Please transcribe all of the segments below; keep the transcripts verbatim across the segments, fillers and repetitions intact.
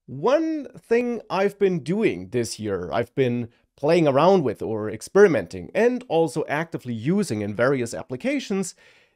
One thing I've been doing this year, I've been playing around with or experimenting and also actively using in various applications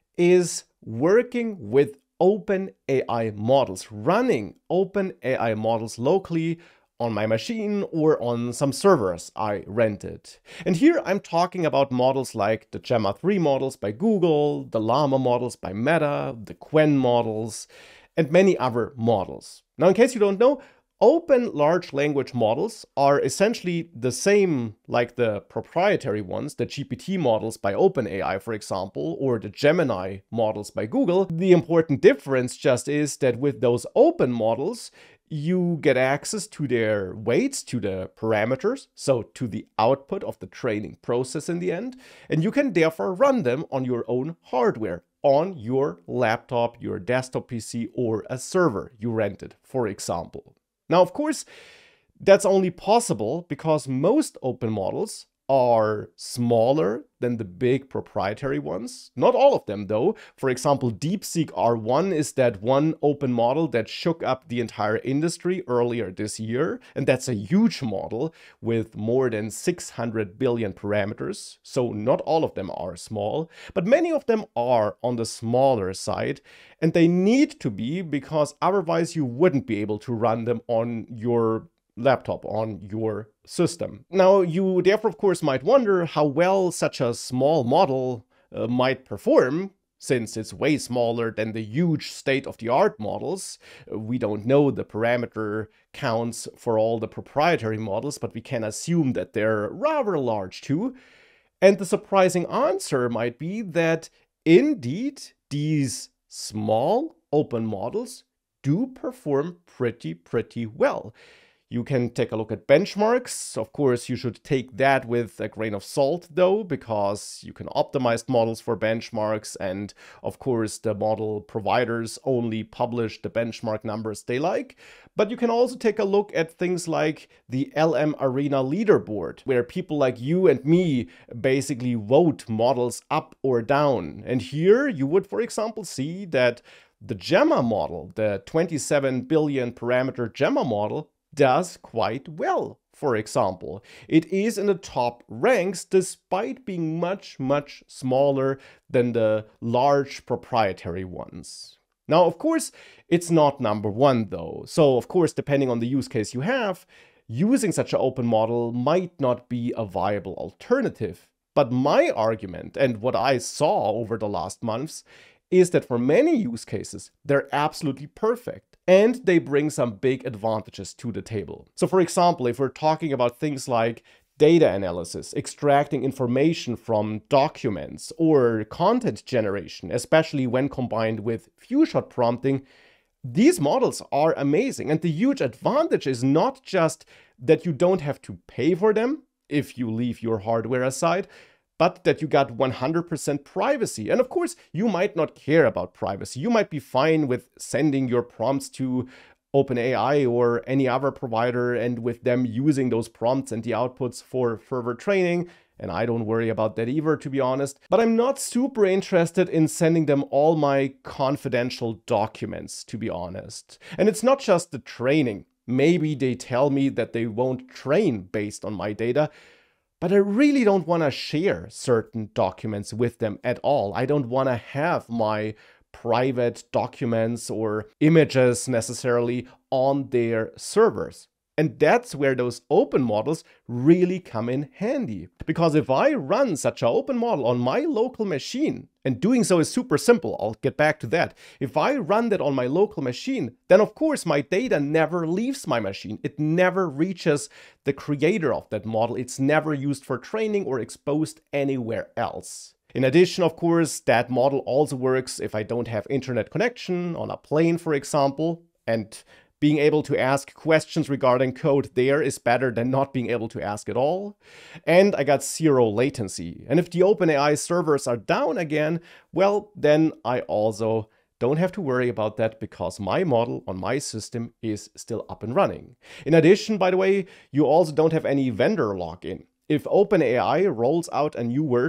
is working with open A I models, running open A I models locally on my machine or on some servers I rented. And here I'm talking about models like the Gemma three models by Google, the llama models by Meta, the Qwen models, and many other models. Now, in case you don't know, open large language models are essentially the same like the proprietary ones, the G P T models by OpenAI, for example, or the Gemini models by Google. The important difference just is that with those open models, you get access to their weights, to the parameters, so to the output of the training process in the end, and you can therefore run them on your own hardware, on your laptop, your desktop P C, or a server you rented, for example. Now, of course, that's only possible because most open models are smaller than the big proprietary ones. Not all of them, though. For example, DeepSeek R one is that one open model that shook up the entire industry earlier this year. And that's a huge model with more than six hundred billion parameters. So not all of them are small, but many of them are on the smaller side. And they need to be because otherwise you wouldn't be able to run them on your laptop, on your system. Now, you therefore, of course, might wonder how well such a small model uh, might perform, since it's way smaller than the huge state-of-the-art models. We don't know the parameter counts for all the proprietary models, but we can assume that they're rather large too. And the surprising answer might be that indeed these small open models do perform pretty, pretty well. You can take a look at benchmarks. Of course, you should take that with a grain of salt, though, because you can optimize models for benchmarks. And of course, the model providers only publish the benchmark numbers they like. But you can also take a look at things like the L M Arena leaderboard, where people like you and me basically vote models up or down. And here you would, for example, see that the Gemma model, the twenty-seven billion parameter Gemma model, does quite well, for example. It is in the top ranks despite being much, much smaller than the large proprietary ones. Now, of course, it's not number one though. So, of course, depending on the use case you have, using such an open model might not be a viable alternative. But my argument, and what I saw over the last months, is that for many use cases, they're absolutely perfect. And they bring some big advantages to the table. So for example, if we're talking about things like data analysis, extracting information from documents, or content generation, especially when combined with few-shot prompting, these models are amazing. And the huge advantage is not just that you don't have to pay for them if you leave your hardware aside, but that you got one hundred percent privacy. And of course, you might not care about privacy. You might be fine with sending your prompts to OpenAI or any other provider and with them using those prompts and the outputs for further training. And I don't worry about that either, to be honest. But I'm not super interested in sending them all my confidential documents, to be honest. And it's not just the training. Maybe they tell me that they won't train based on my data, but I really don't want to share certain documents with them at all. I don't want to have my private documents or images necessarily on their servers. And that's where those open models really come in handy. Because if I run such an open model on my local machine, and doing so is super simple, I'll get back to that. If I run that on my local machine, then of course my data never leaves my machine. It never reaches the creator of that model. It's never used for training or exposed anywhere else. In addition, of course, that model also works if I don't have internet connection on a plane, for example, and being able to ask questions regarding code there is better than not being able to ask at all. And I got zero latency. And if the OpenAI servers are down again, well, then I also don't have to worry about that because my model on my system is still up and running. In addition, by the way, you also don't have any vendor login. If OpenAI rolls out a new version,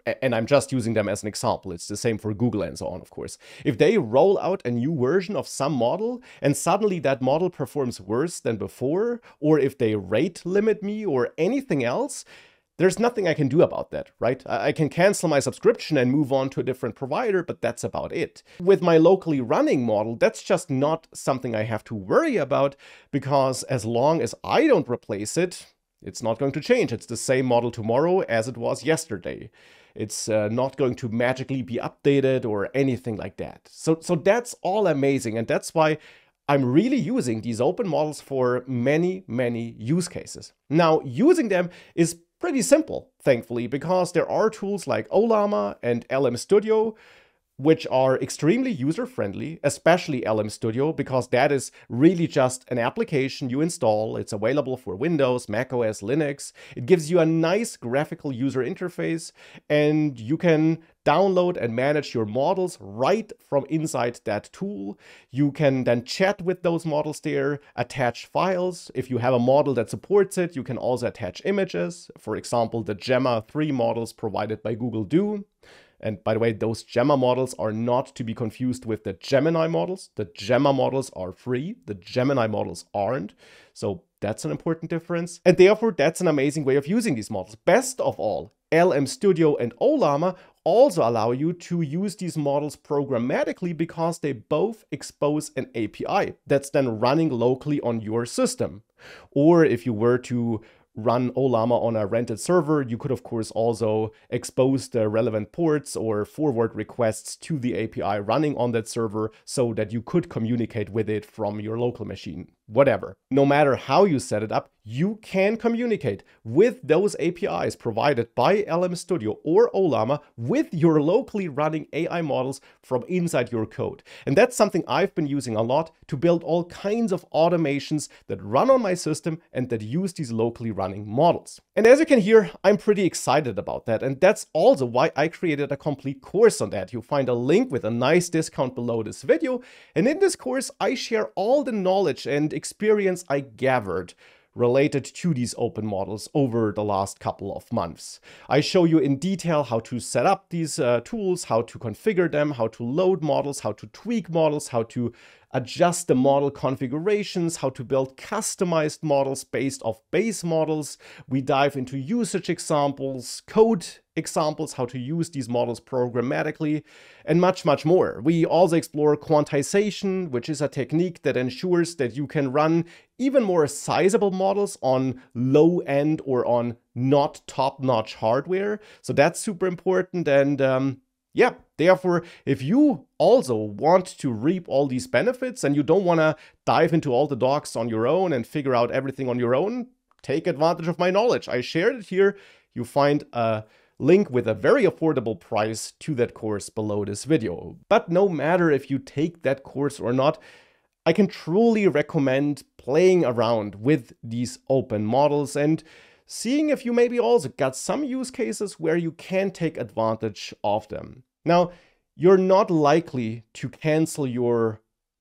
and I'm just using them as an example, it's the same for Google and so on, of course. If they roll out a new version of some model and suddenly that model performs worse than before, or if they rate limit me or anything else, there's nothing I can do about that, right? I can cancel my subscription and move on to a different provider, but that's about it. With my locally running model, that's just not something I have to worry about, because as long as I don't replace it, it's not going to change. It's the same model tomorrow as it was yesterday. It's uh, not going to magically be updated or anything like that. So, so that's all amazing. And that's why I'm really using these open models for many, many use cases. Now, using them is pretty simple, thankfully, because there are tools like Ollama and L M Studio, which are extremely user-friendly, especially L M Studio, because that is really just an application you install. It's available for Windows, macOS, Linux. It gives you a nice graphical user interface, and you can download and manage your models right from inside that tool. You can then chat with those models there, attach files. If you have a model that supports it, you can also attach images. For example, the Gemma three models provided by Google do. And by the way, those Gemma models are not to be confused with the Gemini models. The Gemma models are free, the Gemini models aren't. So that's an important difference. And therefore, that's an amazing way of using these models. Best of all, L M Studio and Ollama also allow you to use these models programmatically, because they both expose an A P I that's then running locally on your system. Or if you were to run Ollama on a rented server, you could of course also expose the relevant ports or forward requests to the A P I running on that server so that you could communicate with it from your local machine. Whatever. No matter how you set it up, you can communicate with those A P Is provided by L M Studio or Ollama with your locally running A I models from inside your code. And that's something I've been using a lot to build all kinds of automations that run on my system and that use these locally running models. And as you can hear, I'm pretty excited about that. And that's also why I created a complete course on that. You'll find a link with a nice discount below this video. And in this course, I share all the knowledge and experience I gathered related to these open models over the last couple of months. I show you in detail how to set up these uh, tools, how to configure them, how to load models, how to tweak models, how to adjust the model configurations, how to build customized models based off base models. We dive into usage examples, code examples, how to use these models programmatically, and much, much more. We also explore quantization, which is a technique that ensures that you can run even more sizable models on low end or on not top-notch hardware. So that's super important. And um, yeah, therefore, if you also want to reap all these benefits and you don't want to dive into all the docs on your own and figure out everything on your own, take advantage of my knowledge. I shared it here. You find a link with a very affordable price to that course below this video. But no matter if you take that course or not, I can truly recommend playing around with these open models and seeing if you maybe also got some use cases where you can take advantage of them. Now, you're not likely to cancel your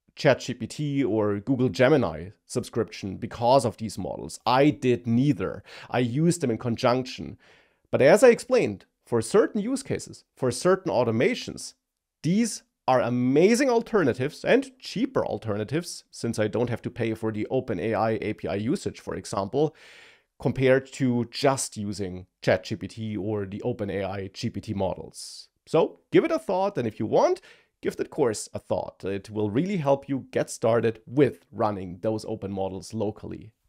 ChatGPT or Google Gemini subscription because of these models. I did neither. I used them in conjunction. But as I explained, for certain use cases, for certain automations, these are amazing alternatives and cheaper alternatives, since I don't have to pay for the OpenAI A P I usage, for example, compared to just using ChatGPT or the OpenAI G P T models. So give it a thought, and if you want, give that course a thought. It will really help you get started with running those open models locally.